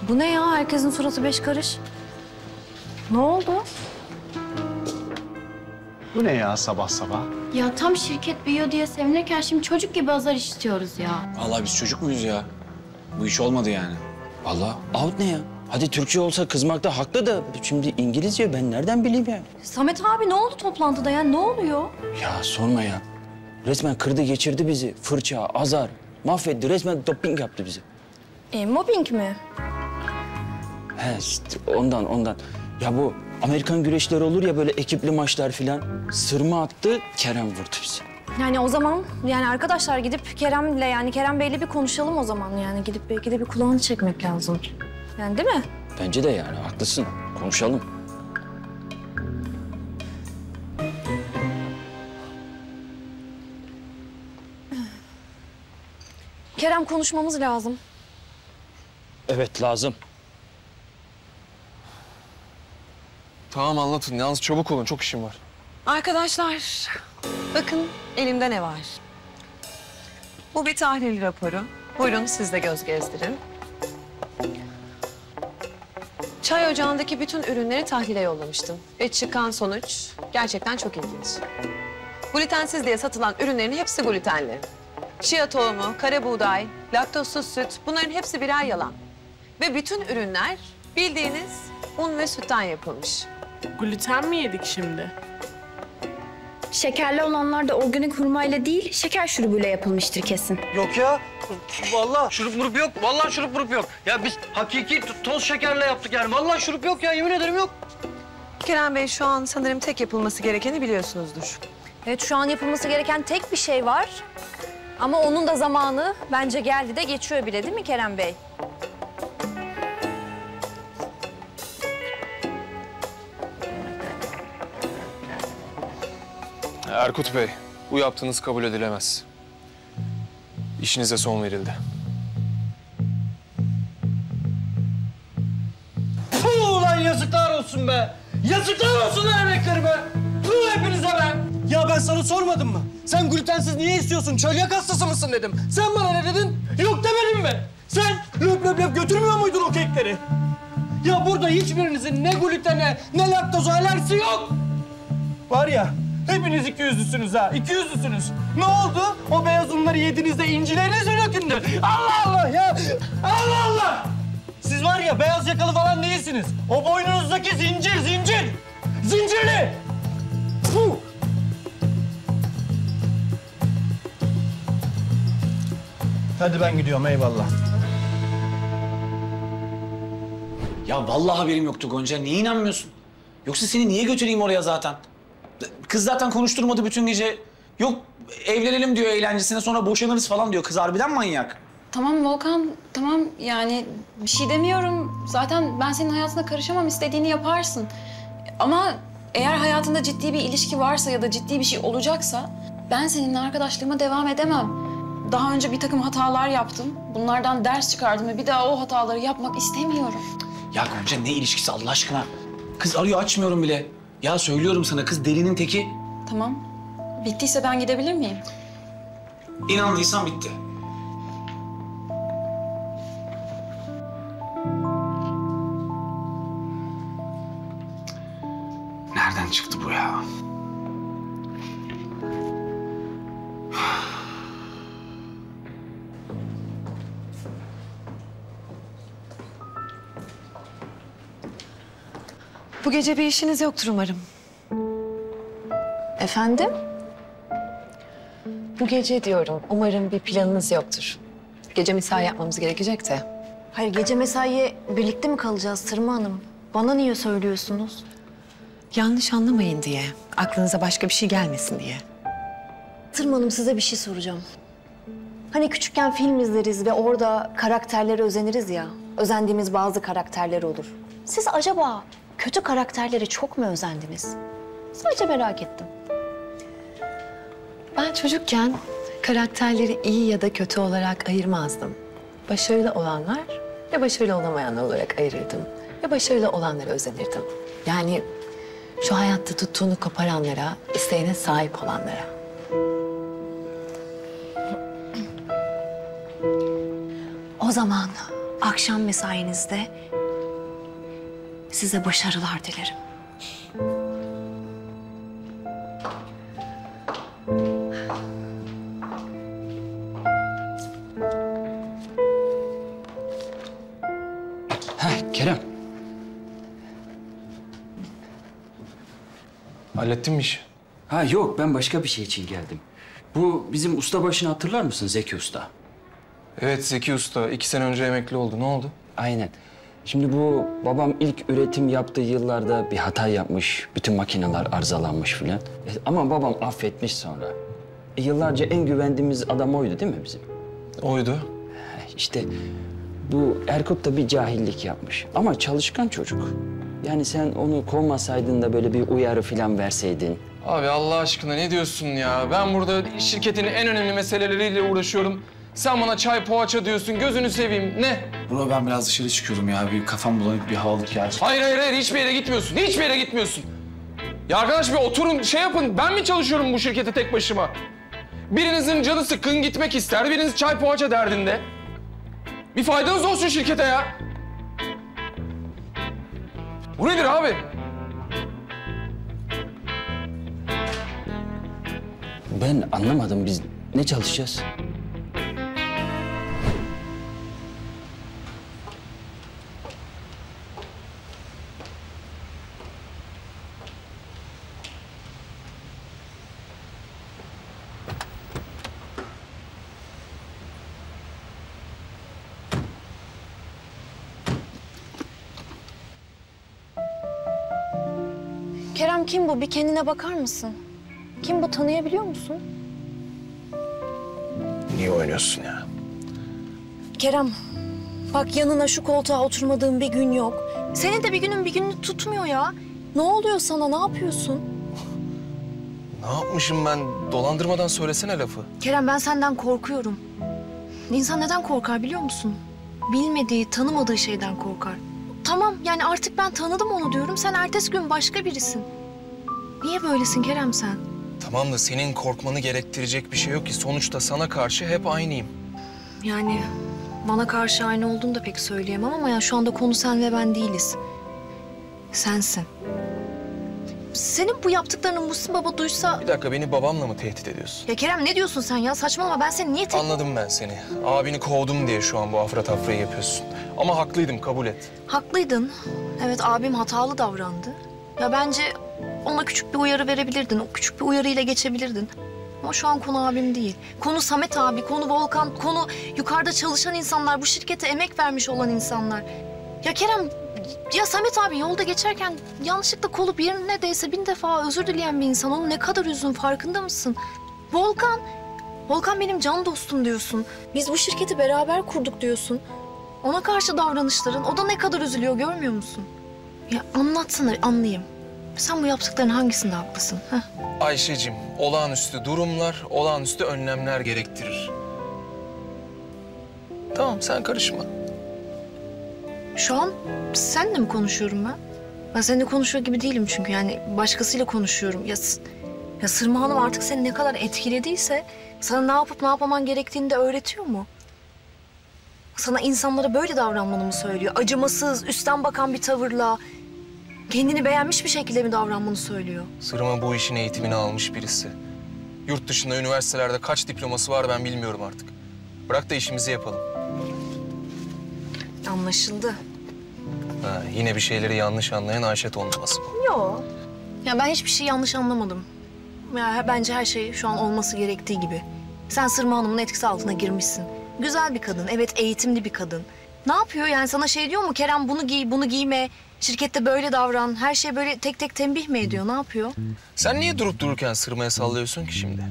Bu ne ya? Herkesin suratı beş karış. Ne oldu? Bu ne ya sabah sabah? Ya tam şirket büyüyor diye sevinirken şimdi çocuk gibi azar işitiyoruz ya. Vallahi biz çocuk muyuz ya? Bu iş olmadı yani. Vallahi out ne ya? Hadi Türkçe olsa kızmakta haklı da şimdi İngilizce ben nereden bileyim ya? Samet abi ne oldu toplantıda ya? Ne oluyor? Ya sorma ya. Resmen kırdı geçirdi bizi. Fırça, azar. Mahvetti. Resmen doping yaptı bizi. Mobbing mi? He işte ondan. Ya bu Amerikan güreşleri olur ya böyle ekipli maçlar filan. Sırma attı, Kerem vurdu bizi. Yani o zaman arkadaşlar gidip Kerem Bey'le bir konuşalım o zaman. Yani gidip belki de bir kulağını çekmek lazım. Yani değil mi? Bence de yani haklısın. Konuşalım. Kerem konuşmamız lazım. Evet lazım. Tamam anlatın. Yalnız çabuk olun. Çok işim var. Arkadaşlar, bakın elimde ne var. Bu bir tahlil raporu. Buyurun siz de göz gezdirin. Çay ocağındaki bütün ürünleri tahlile yollamıştım. Ve çıkan sonuç gerçekten çok ilginç. Glutensiz diye satılan ürünlerin hepsi glutenli. Chia tohumu, kara buğday, laktozsuz süt bunların hepsi birer yalan. Ve bütün ürünler bildiğiniz un ve sütten yapılmış. Gluten mi yedik şimdi? Şekerli olanlar da organik hurmayla değil, şeker şurubuyla yapılmıştır kesin. Yok ya. Vallahi şurup murup yok. Vallahi şurup murup yok. Ya biz hakiki toz şekerle yaptık yani. Vallahi şurup yok ya. Yemin ederim yok. Kerem Bey şu an sanırım tek yapılması gerekeni biliyorsunuzdur. Evet şu an yapılması gereken tek bir şey var. Ama onun da zamanı bence geldi de geçiyor bile değil mi Kerem Bey? Erkut Bey, bu yaptığınız kabul edilemez. İşinize son verildi. Puh lan yazıklar olsun be. Yazıklar olsun lan emeklerime. Puh hepinize be. Ya ben sana sormadım mı? Sen glutensiz niye istiyorsun? Çölyak hastası mısın dedim. Sen bana ne dedin? Yok demedim mi? Sen löp löp löp götürmüyor muydun o kekleri? Ya burada hiçbirinizin ne glutene ne laktoza alerjisi yok. Var ya hepiniz ikiyüzlüsünüz ha. İkiyüzlüsünüz. Ne oldu? O beyaz unları yediğinizde incileriniz mi döküldü? Allah Allah ya. Allah Allah. Siz var ya beyaz yakalı falan değilsiniz. O boynunuzdaki zincir. Zincirli. Puh. Hadi ben gidiyorum eyvallah. Ya vallahi haberim yoktu Gonca. Niye inanmıyorsun? Yoksa seni niye götüreyim oraya zaten? Kız zaten konuşturmadı bütün gece. Yok evlenelim diyor eğlencesine sonra boşanırız falan diyor. Kız harbiden manyak. Tamam Volkan, tamam yani bir şey demiyorum. Zaten ben senin hayatına karışamam, istediğini yaparsın. Ama eğer hayatında ciddi bir ilişki varsa ya da ciddi bir şey olacaksa... ...ben seninle arkadaşlığıma devam edemem. Daha önce bir takım hatalar yaptım. Bunlardan ders çıkardım ve bir daha o hataları yapmak istemiyorum. Ya Gonca ne ilişkisi Allah aşkına? Kız arıyor açmıyorum bile. Ya söylüyorum sana kız delinin teki. Tamam, bittiyse ben gidebilir miyim? İnandıysan bitti. Nereden çıktı bu ya? Bu gece bir işiniz yoktur umarım. Efendim? Bu gece diyorum, umarım bir planınız yoktur. Gece mesai yapmamız gerekecek de. Hayır gece mesaiye birlikte mi kalacağız Sırma Hanım? Bana niye söylüyorsunuz? Yanlış anlamayın diye, aklınıza başka bir şey gelmesin diye. Sırma Hanım size bir şey soracağım. Hani küçükken film izleriz ve orada karakterlere özeniriz ya. Özendiğimiz bazı karakterler olur. Siz acaba kötü karakterlere çok mu özendiniz? Sadece merak ettim. Ben çocukken karakterleri iyi ya da kötü olarak ayırmazdım. Başarılı olanlar ve başarılı olamayanlar olarak ayırırdım. Ve başarılı olanlara özenirdim. Yani şu hayatta tuttuğunu koparanlara, isteğine sahip olanlara. O zaman akşam mesainizde size başarılar dilerim. Kerem. Hallettin mi işi? Ha yok, ben başka bir şey için geldim. Bu bizim ustabaşını hatırlar mısın, Zeki Usta? Evet, Zeki Usta. 2 sene önce emekli oldu. Ne oldu? Aynen. Şimdi bu babam ilk üretim yaptığı yıllarda bir hata yapmış. Bütün makineler arızalanmış filan. Ama babam affetmiş sonra. Yıllarca en güvendiğimiz adam oydu değil mi bizim? Oydu. İşte bu Erkut da bir cahillik yapmış. Ama çalışkan çocuk. Yani sen onu kovmasaydın da böyle bir uyarı filan verseydin. Abi Allah aşkına ne diyorsun ya? Ben burada şirketin en önemli meseleleriyle uğraşıyorum. Sen bana çay poğaça diyorsun. Gözünü seveyim. Ne? Bro ben biraz dışarı çıkıyorum ya. Bir kafam bulanık, bir havalık geldi. Hayır. Hiçbir yere gitmiyorsun. Hiçbir yere gitmiyorsun. Ya arkadaş bir oturun şey yapın. Ben mi çalışıyorum bu şirkete tek başıma? Birinizin canı sıkkın gitmek ister. Biriniz çay poğaça derdinde. Bir faydanız olsun şirkete ya. Bu nedir abi? Ben anlamadım, biz ne çalışacağız? Kerem kim bu? Bir kendine bakar mısın? Kim bu? Tanıyabiliyor musun? Niye oynuyorsun ya? Kerem, bak yanına şu koltuğa oturmadığın bir gün yok. Senin de bir günün bir gününü tutmuyor ya. Ne oluyor sana? Ne yapıyorsun? Ne yapmışım ben? Dolandırmadan söylesene lafı. Kerem ben senden korkuyorum. İnsan neden korkar biliyor musun? Bilmediği, tanımadığı şeyden korkar. Tamam yani artık ben tanıdım onu diyorum. Sen ertesi gün başka birisin. Niye böylesin Kerem sen? Tamam da senin korkmanı gerektirecek bir şey yok ki. Sonuçta sana karşı hep aynıyım. Yani bana karşı aynı olduğunu da pek söyleyemem ama ya şu anda konu sen ve ben değiliz. Sensin. Senin bu yaptıklarını Muhsin Baba duysa... Bir dakika beni babamla mı tehdit ediyorsun? Ya Kerem ne diyorsun sen ya? Saçmalama ben seni niye Anladım ben seni. Abini kovdum diye şu an bu afra tafrayı yapıyorsun. Ama haklıydım, kabul et. Haklıydın. Evet abim hatalı davrandı. Ya bence ona küçük bir uyarı verebilirdin. O küçük bir uyarıyla geçebilirdin. Ama şu an konu abim değil. Konu Samet abi, konu Volkan, konu yukarıda çalışan insanlar, bu şirkete emek vermiş olan insanlar. Ya Kerem, ya Samet abi yolda geçerken yanlışlıkla kolu bir yerine değse 1000 defa özür dileyen bir insan. Onu ne kadar üzdün farkında mısın? Volkan benim can dostum diyorsun. Biz bu şirketi beraber kurduk diyorsun. Ona karşı davranışların, o da ne kadar üzülüyor görmüyor musun? Ya anlatsana anlayayım. Sen bu yaptıkların hangisinde haklısın? Heh? Ayşeciğim, olağanüstü durumlar, olağanüstü önlemler gerektirir. Tamam, sen karışma. Şu an seninle mi konuşuyorum ben? Ben seninle konuşuyor gibi değilim çünkü yani başkasıyla konuşuyorum. Ya Sırma Hanım artık seni ne kadar etkilediyse sana ne yapıp ne yapmaman gerektiğini de öğretiyor mu? Sana insanlara böyle davranmanı mı söylüyor? Acımasız, üstten bakan bir tavırla, kendini beğenmiş bir şekilde mi davranmanı söylüyor? Sırma bu işin eğitimini almış birisi. Yurt dışında üniversitelerde kaç diploması var ben bilmiyorum artık. Bırak da işimizi yapalım. Anlaşıldı. Ha, yine bir şeyleri yanlış anlayan Ayşe tonlaması bu. Yok. Ya ben hiçbir şey yanlış anlamadım. Ya bence her şey şu an olması gerektiği gibi. Sen Sırma Hanım'ın etkisi altına girmişsin. Güzel bir kadın, evet eğitimli bir kadın. Ne yapıyor yani sana şey diyor mu Kerem bunu giy, bunu giyme, şirkette böyle davran, her şey böyle tek tek tembih mi ediyor, ne yapıyor? Sen niye durup dururken Sırma'ya sallıyorsun ki şimdi?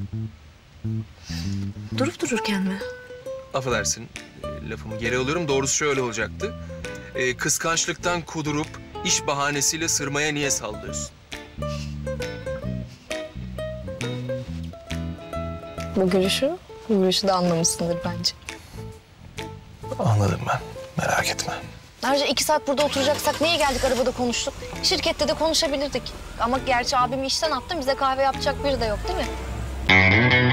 Durup dururken mi? Affedersin, lafımı geri alıyorum. Doğrusu şöyle olacaktı. Kıskançlıktan kudurup iş bahanesiyle Sırma'ya niye sallıyorsun? Bu gülüşü de anlamışsındır bence. Anladım ben, merak etme. Ayrıca 2 saat burada oturacaksak niye geldik arabada konuştuk? Şirkette de konuşabilirdik. Ama gerçi abimi işten attım, bize kahve yapacak biri de yok değil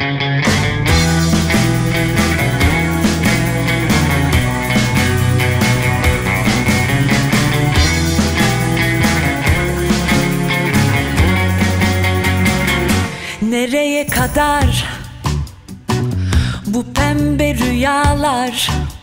mi? Nereye kadar bu pembe rüyalar?